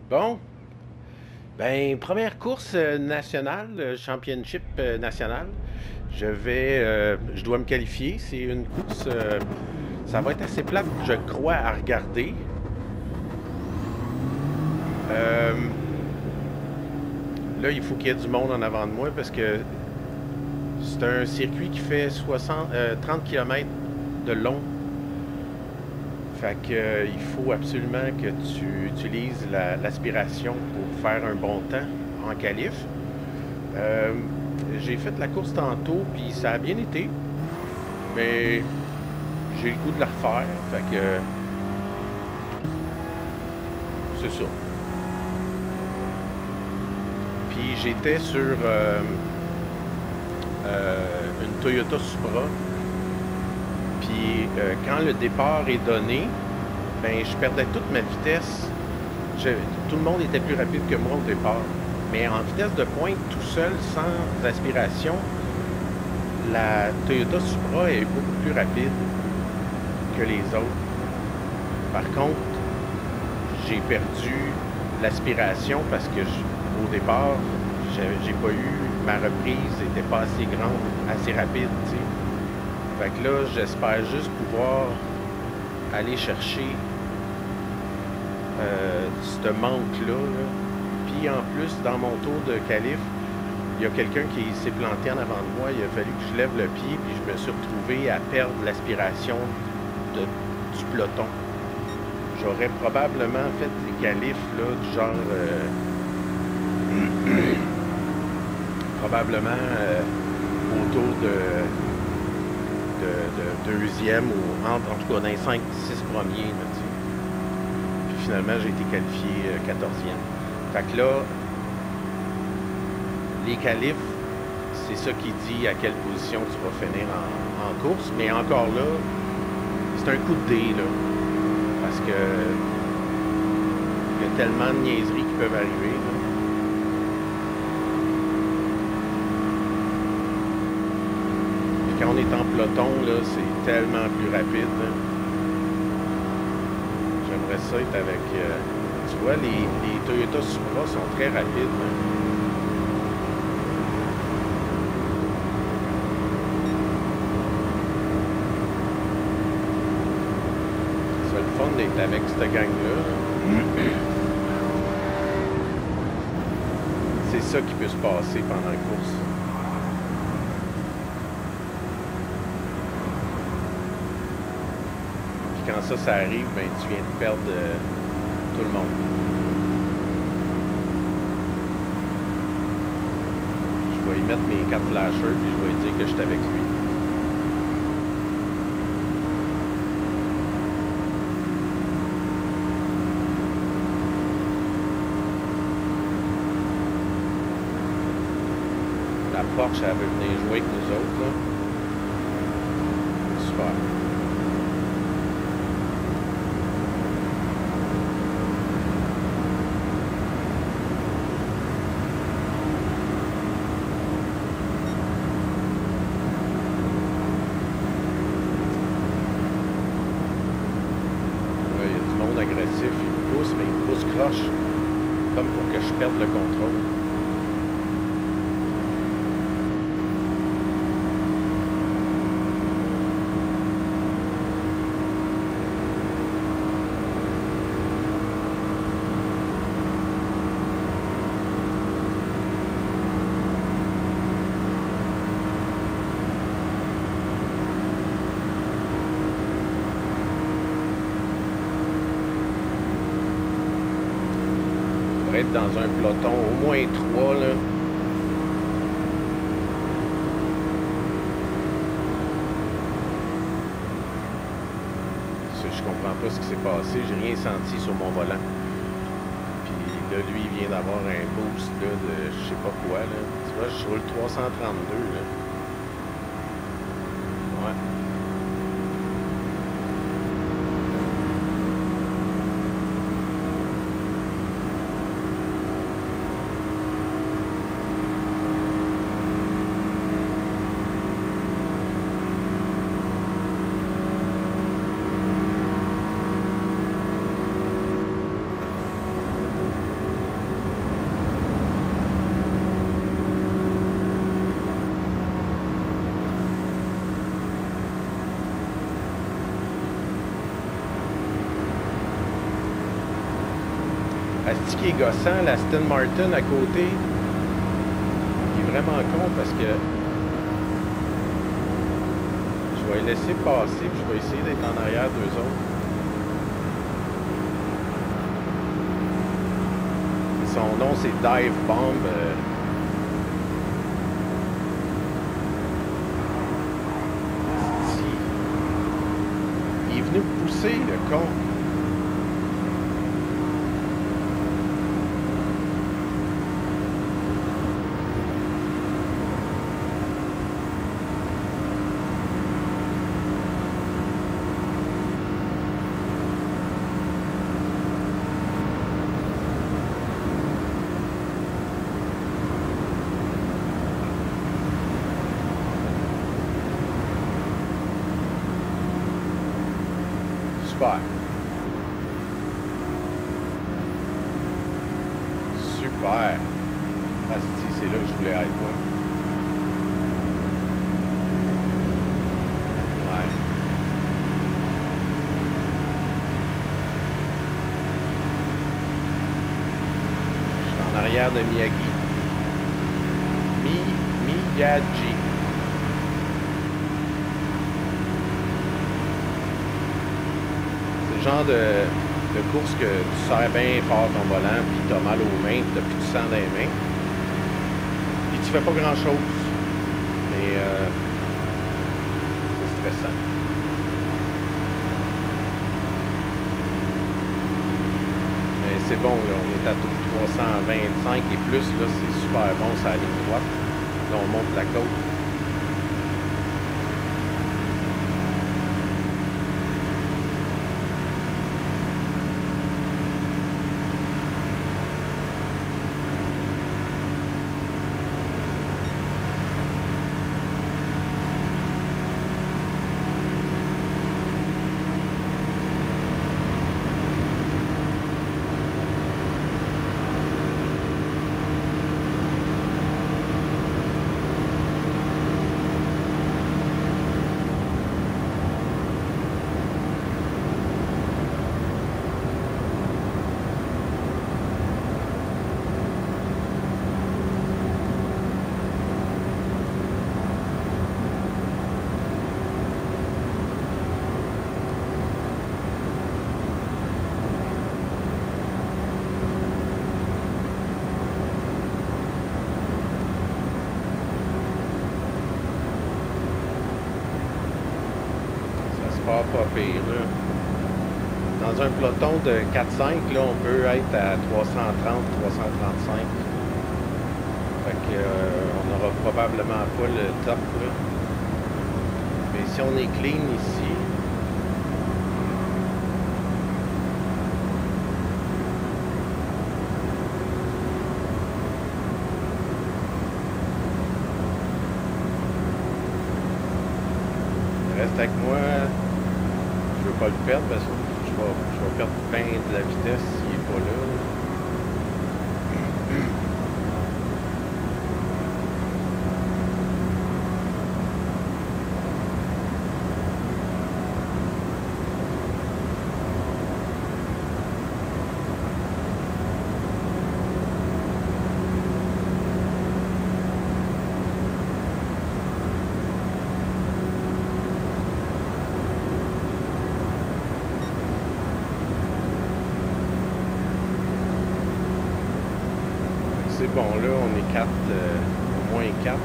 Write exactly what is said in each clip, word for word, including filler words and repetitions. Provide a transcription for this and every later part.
Bon, ben première course euh, nationale, euh, championship euh, national. Je vais, euh, je dois me qualifier. C'est une course, euh, ça va être assez plate, je crois, à regarder. Euh, Là, il faut qu'il y ait du monde en avant de moi parce que c'est un circuit qui fait soixante, euh, trente kilomètres de long. Fait que, euh, il faut absolument que tu utilises la- l'aspiration pour faire un bon temps en qualif. Euh, j'ai fait la course tantôt, puis ça a bien été, mais j'ai le goût de la refaire. Fait que c'est ça. Puis j'étais sur euh, euh, une Toyota Supra. Puis euh, quand le départ est donné, ben je perdais toute ma vitesse. Je- tout le monde était plus rapide que moi au départ. Mais en vitesse de pointe, tout seul, sans aspiration, la Toyota Supra est beaucoup plus rapide que les autres. Par contre, j'ai perdu l'aspiration parce que je- au départ, j'ai j'ai pas eu, ma reprise n'était pas assez grande, assez rapide, tu sais. Fait que là, j'espère juste pouvoir aller chercher euh, ce manque-là. Là. Puis en plus, dans mon tour de qualif, il y a quelqu'un qui s'est planté en avant de moi. Il a fallu que je lève le pied, puis je me suis retrouvé à perdre l'aspiration de- du peloton. J'aurais probablement fait les qualifs là, du genre euh, probablement euh, autour de, de, de deuxième ou entre, en tout cas dans les cinq six premiers. Là, tu sais. Puis finalement, j'ai été qualifié euh, quatorzième. Fait que là, les qualifs, c'est ça qui dit à quelle position tu vas finir en, en course. Mais encore là, c'est un coup de dé, là. Parce que il y a tellement de niaiseries qui peuvent arriver. Là. Puis quand on est en peloton, là, c'est tellement plus rapide. Là. J'aimerais ça être avec. Euh, tu vois, les, les Toyota Supra sont très rapides. Là. C'est le fun d'être avec cette gang-là. Là. C'est ça qui peut se passer pendant la course. Puis quand ça, ça arrive, ben, tu viens de perdre euh, tout le monde. Je vais y mettre mes quatre flashers puis je vais lui dire que je suis avec lui. La Porsche, elle veut venir jouer avec nous autres. Là. Super. Ouais, il y a du monde agressif. Il me pousse, mais il me pousse croche. Comme pour que je perde le contrôle. Pour être dans un peloton, au moins trois, là. Je comprends pas ce qui s'est passé. J'ai rien senti sur mon volant. Puis là, lui, il vient d'avoir un boost là, de je sais pas quoi. Là. Tu vois, je roule trois cent trente-deux. Là. Ouais. Asti qui est gossant, la Aston Martin à côté. Il est vraiment con parce que je vais les laisser passer puis je vais essayer d'être en arrière d'eux autres. Son nom c'est Dive Bomb. Euh... Il est venu me pousser, le con. Super. Super. Ah, si, c'est là que je voulais être, moi. Ouais. Je suis en arrière de Miyagi. Mi, Miyagi. Genre de, de course que tu serres bien fort ton volant, puis tu as mal aux mains, puis tu n'as plus de sang dans les mains. Puis tu fais pas grand chose. Mais euh, c'est stressant. Mais c'est bon, là. On est à trois cent vingt-cinq et plus, là, c'est super bon, ça la ligne droite. Là, on monte la côte. Pas, pas pire, là. Dans un peloton de quatre cinq, là, on peut être à trois cent trente, trois cent trente-cinq. Fait que, euh, on aura probablement pas le top, là. Mais si on est clean ici... Reste avec moi. Je veux pas le perdre parce que je vais, je vais perdre bien de la vitesse s'il n'est pas là. C'est bon, là, on est quatre, euh, au moins quatre.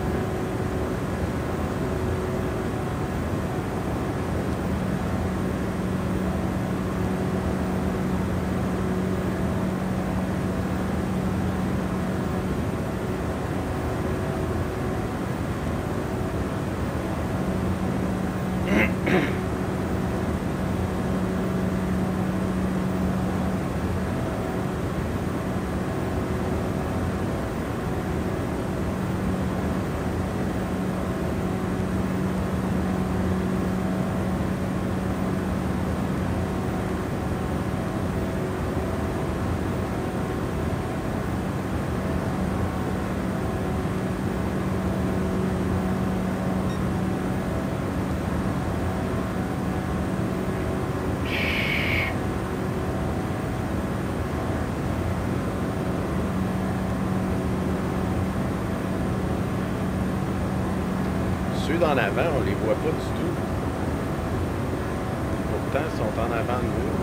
arrive en avant, on les voit pas du tout. Pourtant, ils sont en avant de nous.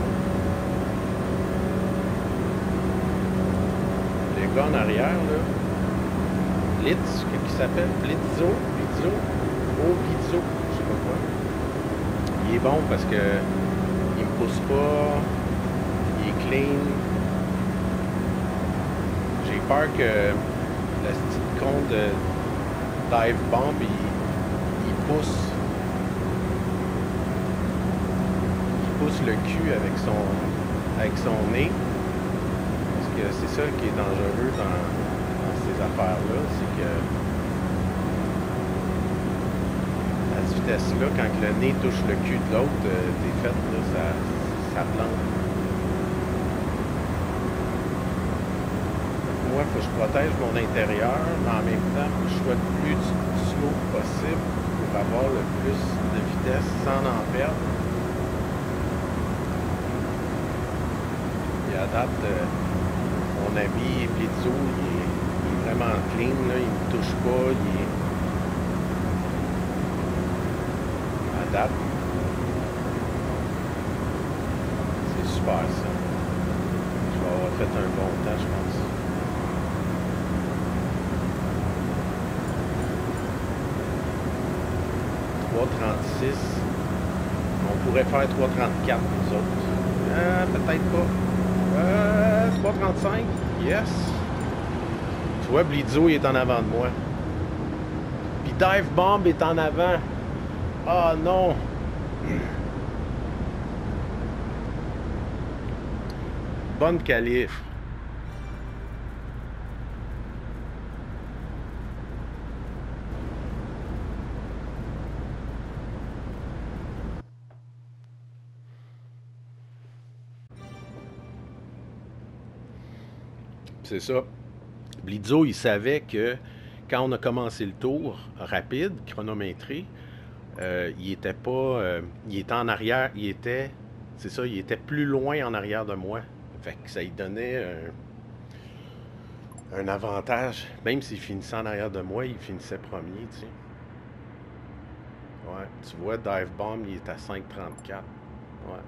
Les gars en arrière, là. Blitz, qu'est-ce qu'il s'appelle? Blitzo? Blitzo? Oh, Blitzo, je sais pas quoi. Il est bon parce que il me pousse pas. Il est clean. J'ai peur que la petite con de Dive Bomb, il, il pousse. Il pousse le cul avec son, avec son nez. Parce que c'est ça qui est dangereux dans, dans ces affaires-là. C'est que à cette vitesse-là, quand le nez touche le cul de l'autre, t'es fait, là, ça, ça plante. Moi, il faut que je protège mon intérieur, mais en même temps, il faut que je sois le plus smooth possible pour avoir le plus de vitesse sans en perdre. Et à date, euh, mon ami Blitzo, il est, il est vraiment clean, là, il ne me touche pas, il est... À date, c'est super ça. Je vais avoir fait un bon temps, je pense. trois trente-six. On pourrait faire trois trente-quatre nous autres. Euh, peut-être pas. Euh, trois trente-cinq. Yes. Tu vois, Blitzo, il est en avant de moi. Puis Dive Bomb est en avant. Ah non. Bonne qualif. C'est ça. Blitzo, il savait que quand on a commencé le tour rapide, chronométré, euh, il était pas... Euh, il était en arrière, il était... C'est ça, il était plus loin en arrière de moi. Fait que ça lui donnait un, un avantage. Même s'il finissait en arrière de moi, il finissait premier, tu sais. Ouais, tu vois, Dive Bomb, il est à cinq trente-quatre. Ouais.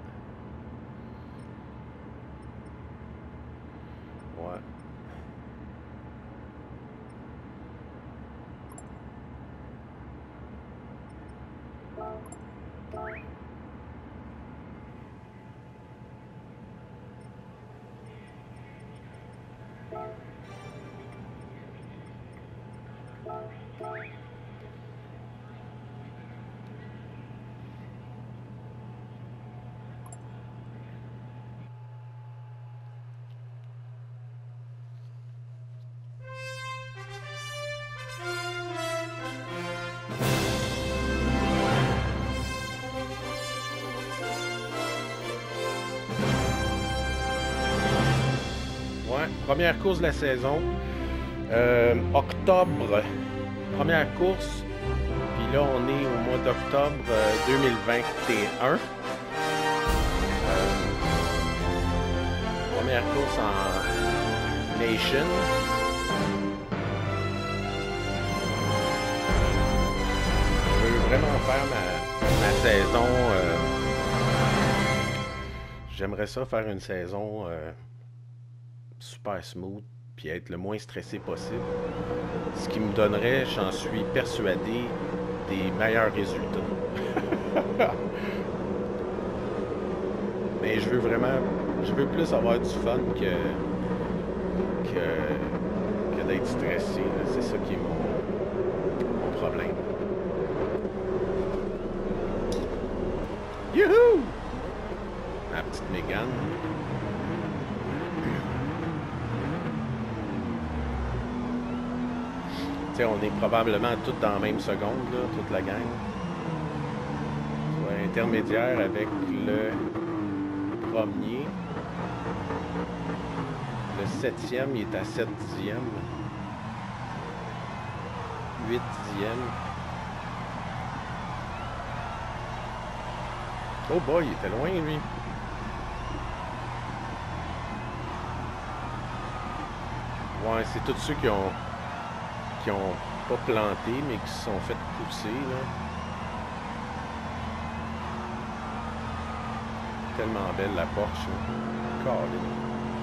Ouais. Première course de la saison. Euh, octobre. Première course. Puis là, on est au mois d'octobre euh, deux mille vingt et un. Euh, première course en Nation. Je veux vraiment faire ma, ma saison. Euh, J'aimerais ça faire une saison... Euh, super smooth, puis être le moins stressé possible. Ce qui me donnerait, j'en suis persuadé, des meilleurs résultats. Mais je veux vraiment, je veux plus avoir du fun que, que, que d'être stressé. C'est ça qui est mon, mon problème. Youhou! Ma petite Mégane. On est probablement tous dans la même seconde, là, toute la gang. Soit intermédiaire avec le premier. Le septième, il est à sept dixièmes. huit dixièmes. Oh boy, il était loin, lui. Ouais, c'est tous ceux qui ont... qui ont pas plantés, mais qui se sont fait pousser, là. Tellement belle la Porsche, là. Colin.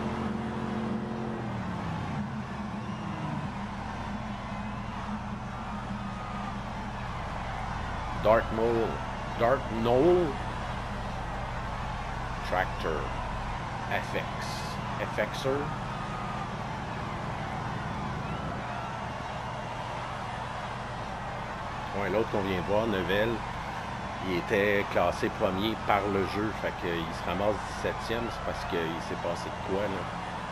Dark Knoll. Dark Knoll. Tractor. F X. F Xer. Ouais, l'autre qu'on vient de voir, Nevel, il était classé premier par le jeu. Fait qu'il se ramasse dix-septième, c'est parce qu'il s'est passé de quoi, là.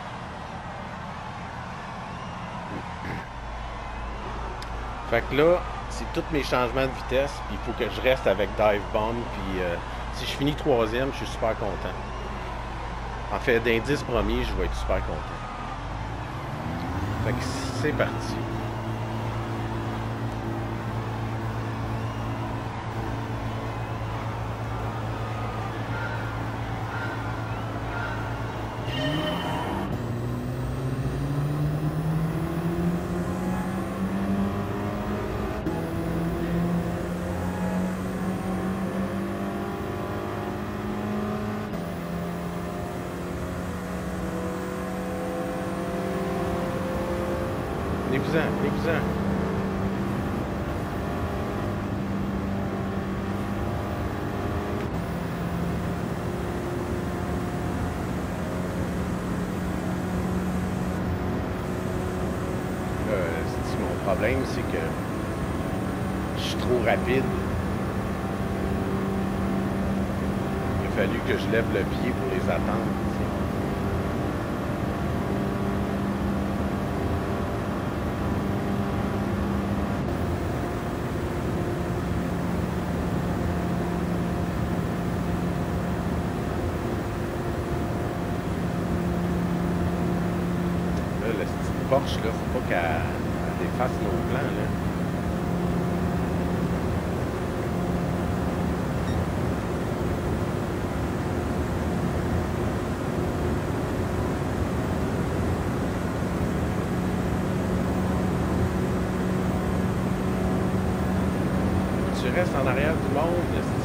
Fait que là, c'est tous mes changements de vitesse, puis il faut que je reste avec Dive Bomb, puis euh, si je finis troisième, je suis super content. En fait, d'indice premier, je vais être super content. Fait que c'est parti. Venez-vous-en, venez-vous-en. Euh, c'est mon problème, c'est que je suis trop rapide. Il a fallu que je lève le pied pour les attendre. Porsche, là, faut pas qu'elle défasse nos plans, là. Tu restes en arrière du monde, esti.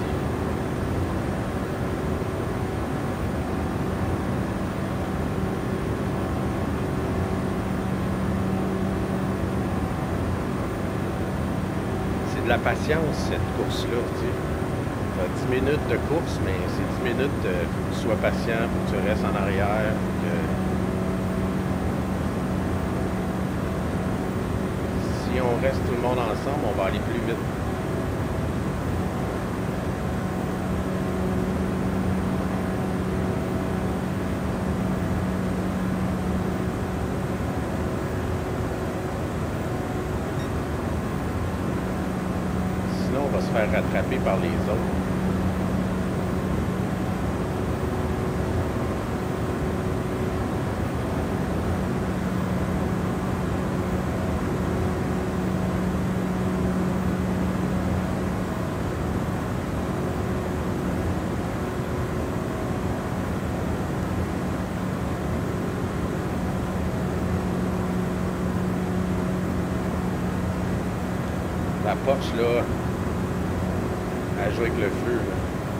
De la patience, cette course-là, tu sais. T'as dix minutes de course, mais c'est dix minutes, il euh, faut que tu sois patient, faut que tu restes en arrière, que... Si on reste tout le monde ensemble, on va aller plus vite. On va se faire rattraper par les autres. La Porsche, là, à jouer avec le feu, là.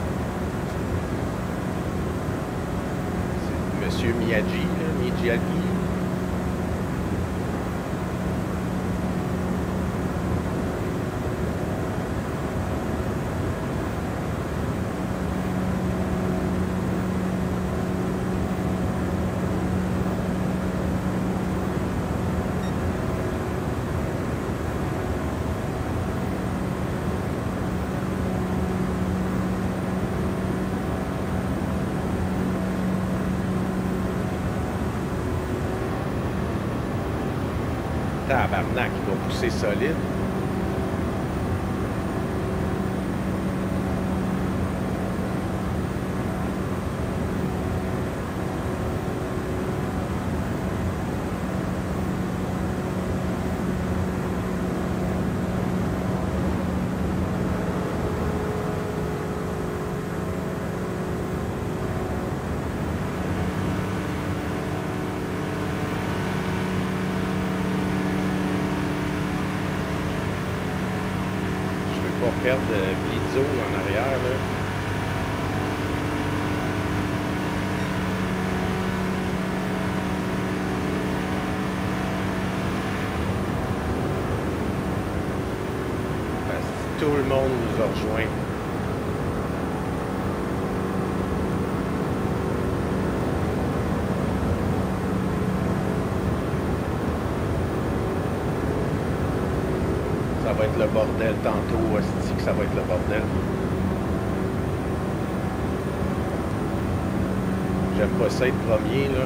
C'est Monsieur Miyagi, là, Miyagi. Tabarnak, il va pousser solide. perdre Blizzo en arrière, là. Parce que tout le monde nous a rejoints. Ça va être le bordel tantôt, hostie que ça va être le bordel. J'aime pas ça être premier, là.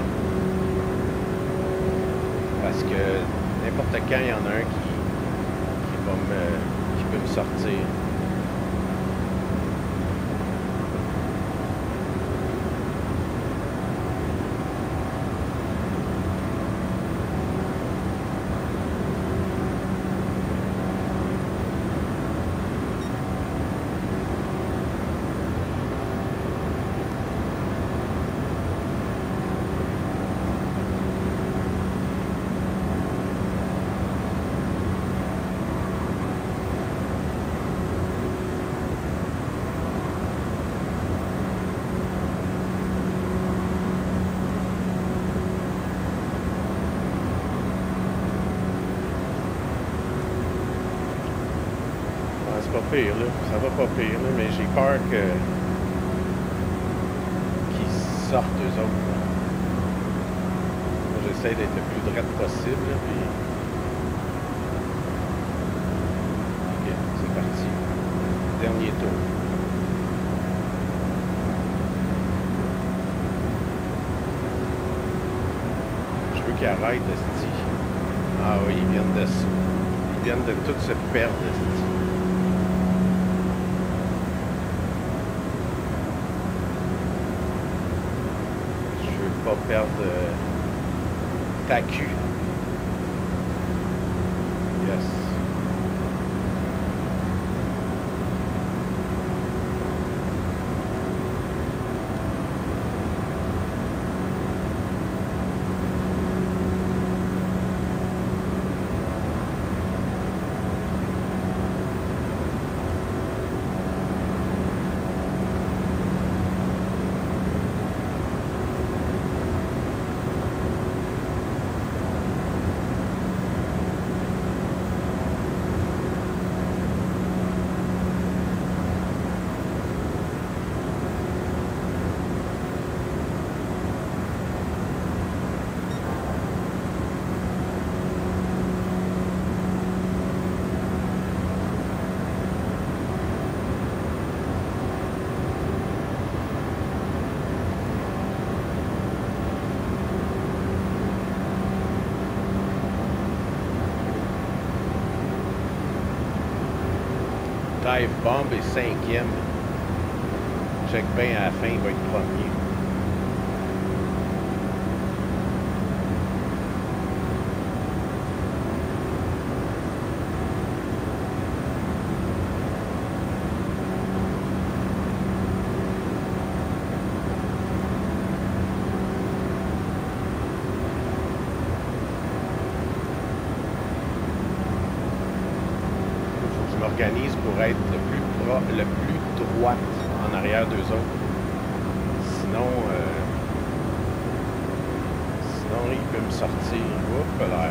Parce que n'importe quand, il y en a un qui, qui va me... qui peut me sortir. Pas pire, là. Ça va pas pire, là, mais j'ai peur que qu'ils sortent eux autres. Là. Moi, j'essaie d'être le plus droit possible, là, puis... Ok, c'est parti. Dernier tour. Je veux qu'ils arrêtent, esti. Ah oui, ils viennent de... Ils viennent de tout se perdre, esti. Pas perdre euh, ta cul. Yes. Dive Bomb est cinquième. Check bien à la fin, il va être premier. Organise pour être le plus, pro, le plus droite en arrière d'eux autres. Sinon, euh, sinon il peut me sortir. Oups, là.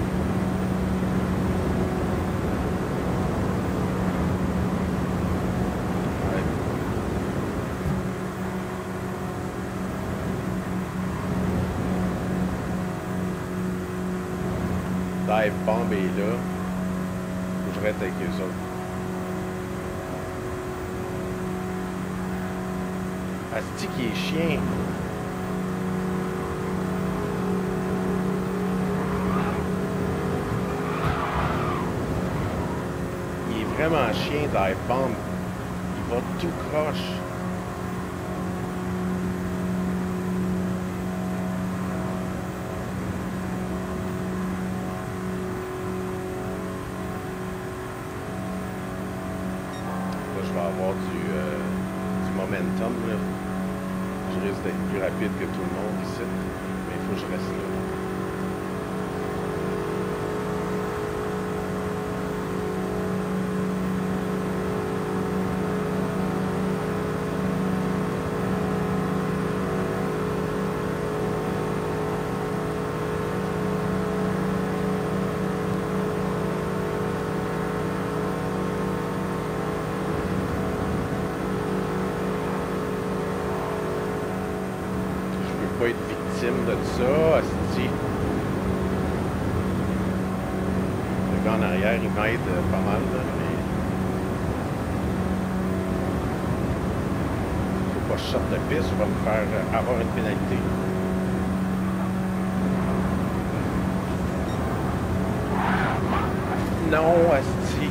Ouais. Dive Bomb est là. Faut que je reste avec eux autres. Asti qui est chien. Il est vraiment chien, Dive Bomb. Il va tout croche. Là, je vais avoir du, euh, du momentum, là. Je risque d'être plus rapide que tout le monde ici, mais il faut que je reste là. de ça, asti. Le gars en arrière, il m'aide pas mal, là, mais... Faut pas que je sorte de piste, je vais me faire avoir une pénalité. Non, asti.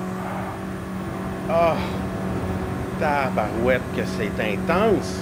Ah! Oh, tabarouette que c'est intense!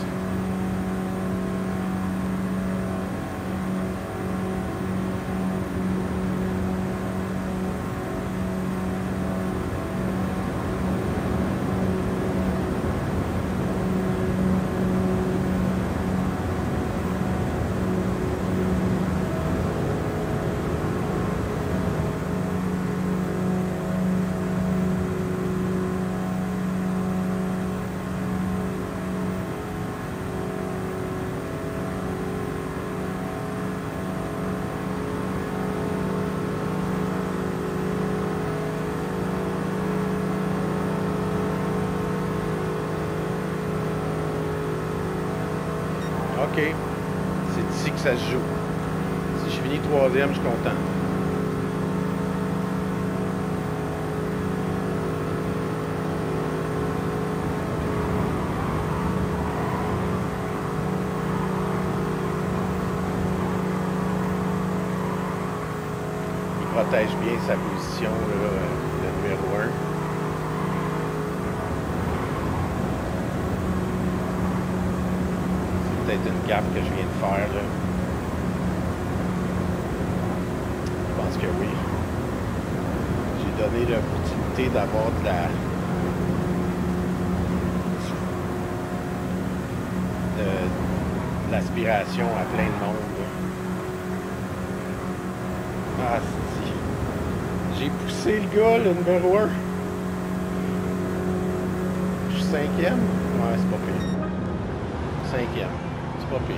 OK. C'est ici que ça se joue. Si je finis troisième, je suis content. Il protège bien sa position, là, le numéro un. Peut-être une gaffe que je viens de faire, là. Je pense que oui. J'ai donné l'opportunité d'avoir de la... de, de l'aspiration à plein de monde, là. Ah, si. J'ai poussé le gars, le numéro un. Je suis cinquième? Ouais, c'est pas pire. Cinquième. C'est pas pire.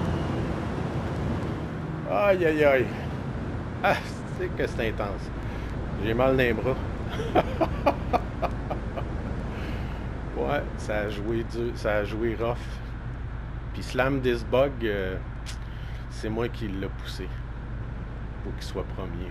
Aïe, aïe, aïe. Ah, c'est que c'est intense. J'ai mal dans les bras. Ouais, ça a joué dur, ça a joué rough. Puis Slam This Bug, euh, c'est moi qui l'ai poussé. Pour qu'il soit premier.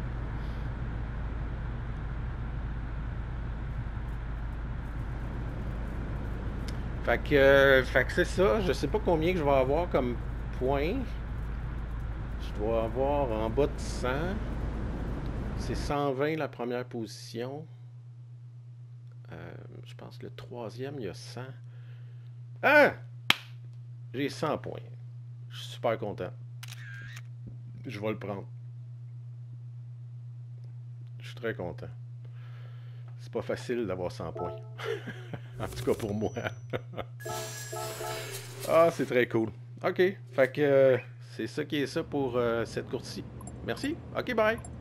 Fait que, euh, fait que c'est ça. Je sais pas combien que je vais avoir comme points. Je dois avoir en bas de cent. C'est cent vingt la première position. Euh, je pense que le troisième, il y a cent. Ah! J'ai cent points. Je suis super content. Je vais le prendre. Je suis très content. C'est pas facile d'avoir cent points. En tout cas pour moi. Ah, c'est très cool. OK. Fait que euh, c'est ça qui est ça pour euh, cette course-ci. Merci. OK, bye.